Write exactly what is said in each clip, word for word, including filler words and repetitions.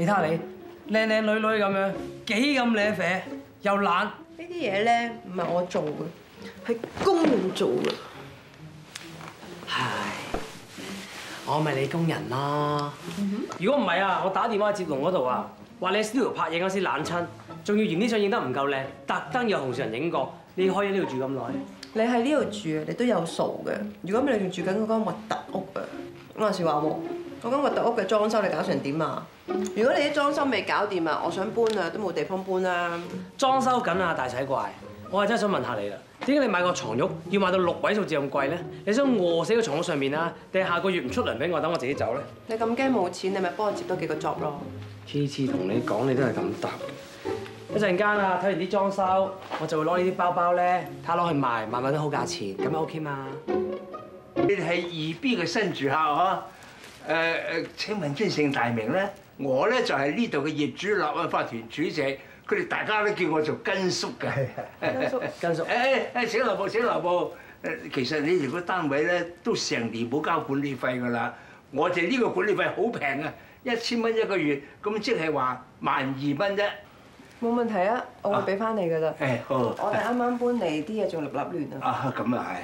你睇下你，靚靚女女咁樣，幾咁舐啡，又懶。 呢啲嘢咧唔係我做嘅，係工人做嘅。 唉，我咪你工人咯。如果唔係啊，我打電話去接龍嗰度啊，話你喺 studio 拍嘢嗰時懶親，仲要嫌啲相影得唔夠靚，特登有紅線人影過，你可以喺呢度住咁耐。 你喺呢度住啊，你都有數嘅。如果唔係你仲住緊嗰間核突屋啊，我話時話喎，嗰間核突屋嘅裝修你搞成點啊？如果你啲裝修未搞掂啊，我想搬啊，都冇地方搬啦。 裝修緊啊，大使怪！我係真係想問下你啦，點解你買個床褥要買到六位數字咁貴咧？你想餓死個床褥上面啊，定係下個月唔出糧俾我，等我自己走咧？ 你咁驚冇錢，你咪幫我接多幾個 job 咯。 次次同你講，你都係咁答嘅。一陣間啊，睇完啲裝修，我就會攞呢啲包包咧，睇下攞去賣，賣賣得好價錢，咁咪 OK 嘛？ 你哋係二 B 嘅新住客呵？誒誒，請問尊姓大名咧？我咧就係呢度嘅業主立案法團主席，佢哋大家都叫我做根叔嘅。 根叔， 根叔， 誒誒，請留步，請留步。誒，其實你哋個單位咧都成年冇交管理費㗎啦。我哋呢個管理費好平啊，一千蚊一個月，咁即係話萬二蚊啫。 冇問題啊，我會俾翻你㗎啦。 誒好。 我哋啱啱搬嚟，啲嘢仲立立亂啊。 啊，咁啊係。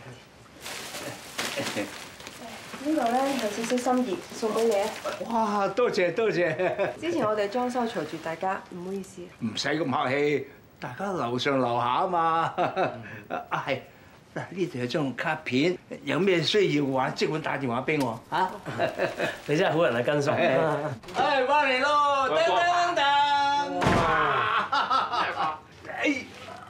呢度咧有少少心意送俾你啊！ 哇，多謝多謝。 之前我哋裝修嘈住大家，唔好意思。 唔使咁客氣，大家樓上樓下啊嘛。啊係，嗱呢度有張卡片，有咩需要嘅話，即管打電話俾我嚇。 你真係好人啊，根叔。 唉，翻嚟咯，噔噔噔。哎，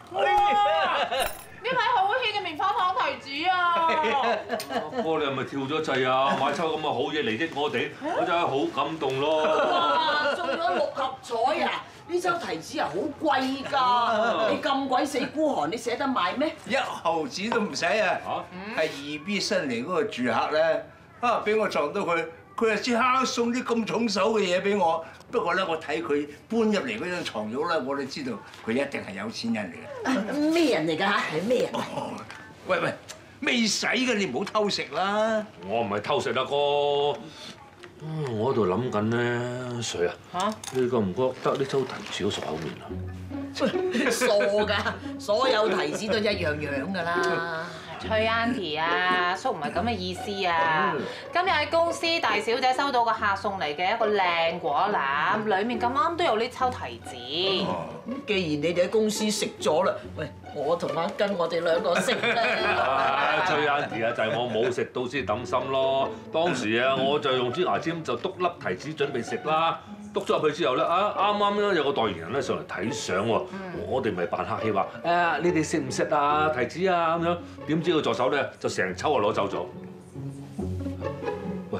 呢排好 hit 嘅棉花糖提子啊！ 阿哥，你係咪跳咗掣啊？買抽咁嘅好嘢嚟益我哋，我真係好感動咯！ 哇！中咗六合彩啊！呢周提子啊好貴㗎，你咁鬼死孤寒，你捨得買咩？ 一毫子都唔使啊！係二 B 新嚟嗰個住客咧，啊俾我撞到佢，佢就即刻送啲咁重手嘅嘢俾我。不過咧，我睇佢搬入嚟嗰張牀褥咧，我都知道佢一定係有錢人嚟嘅。 咩人嚟㗎嚇？係咩人？ 喂喂，未使嘅你唔好偷食啦！ 我唔係偷食啊，哥。嗯，我喺度諗緊咧，水啊，嚇，你覺唔覺得呢周提子好熟口面啊？ 傻㗎，所有提子都一樣樣㗎啦。 崔 Auntie 啊，叔唔係咁嘅意思啊！今日喺公司，大小姐收到個客送嚟嘅一個靚果籃，裡面咁啱都有呢抽提子。 既然你哋喺公司食咗啦，喂，我同阿根我哋兩個食啦。 崔 Auntie 啊，就係我冇食到先抌心咯。當時啊，我就用支牙籤就篤粒提子準備食啦。篤咗入去之後咧，啊啱啱咧有個代言人咧上嚟睇相喎，我哋咪扮客氣話誒你哋食唔食啊提子啊咁樣，點知個助手咧就成抽啊攞走咗。喂，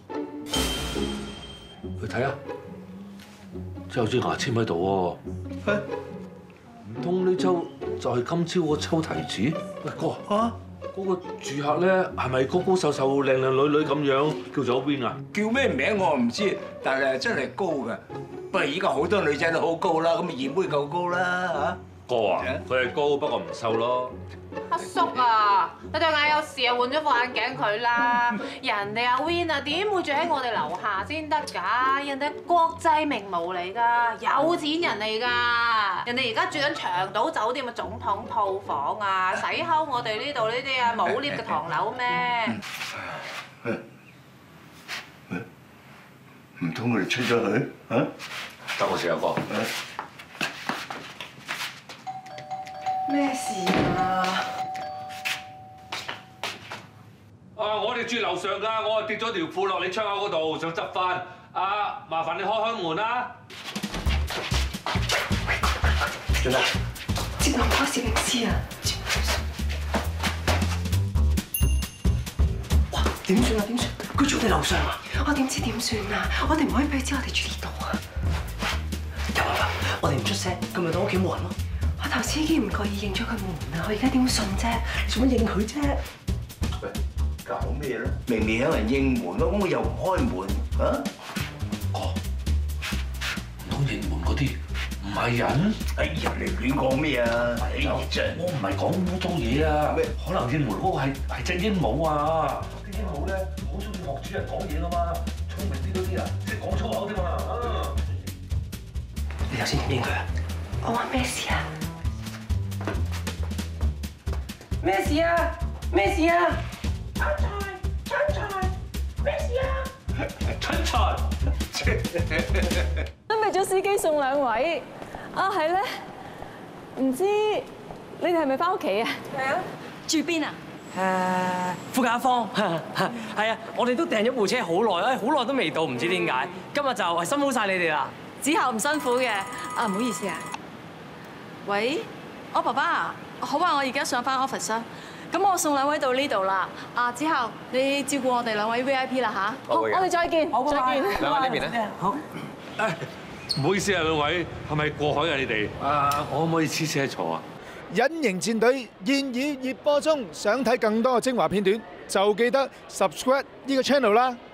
去睇下，真有支牙籤喺度喎。唔通呢抽就係今朝嗰抽提子？喂哥嚇！嗰個住客咧係咪高高瘦瘦、靚靚女女咁樣叫做 Win 啊？ 叫咩名我唔知，但係真係高㗎。不過而家好多女仔都好高啦，咁二妹夠高啦嚇。 哥啊，佢係高不過唔瘦咯。 阿叔啊，你對眼有事啊，換咗副眼鏡佢啦。人哋阿 Win 啊，點會住喺我哋樓下先得㗎？人哋國際名模嚟㗎，有錢人嚟㗎。人哋而家住緊長島酒店嘅總統套房啊，使溝我哋呢度呢啲啊冇 lift 嘅唐樓咩？ 唔通我哋出咗去啊？ 得我試下哥。 咩事啊？ 啊！我哋住樓上㗎，我跌咗條褲落你窗口嗰度，想執翻。啊，麻煩你開開門啦。 做咩？ 接我開攝影師啊！ 哇！點算啊？點算？佢住我哋樓上啊！ 我點知點算啊？我哋唔可以俾佢知我哋住呢度啊！ 有辦法，我哋唔出聲，咁咪到屋企冇人咯。 我頭先已經唔覺意應咗佢門啦，我而家點會信啫？你做乜應佢啫？ 喂，搞咩咧？明明有人應門咯，咁我又唔開門啊？ 哥，唔通應門嗰啲唔係人？ 哎呀，你亂講咩啊？哎呀，真我唔係講污糟嘢啊！ 咩？ 可能應門嗰個係係隻鸚鵡啊！啲鸚鵡咧好中意學主人講嘢噶嘛，聰明啲嗰啲啊，識講粗口啫嘛。 頭先點應佢啊？我話咩事啊？咩事啊？咩事啊？春菜，春菜，咩事啊？春菜。 準備咗司機送兩位。啊，係咧，唔知你哋係咪翻屋企啊？係啊。住邊啊？ 誒，富雅坊。係啊，我哋都訂咗部車好耐，誒，好耐都未到，唔知點解。今日就係辛苦晒你哋啦。 之後唔辛苦嘅。啊，唔好意思啊。喂，我爸爸啊，好啊，我而家上翻 office 啊。咁我送兩位到呢度啦。啊，之後你照顧我哋兩位 V I P 啦嚇。好，我哋再見。好，再見。 兩位呢邊咧？ 好。 誒，唔好意思啊，兩位，係咪過海啊你哋？啊，我可唔可以黐車坐啊？ 隱形戰隊現已熱播中，想睇更多嘅精華片段，就記得 subscribe 呢個 channel 啦。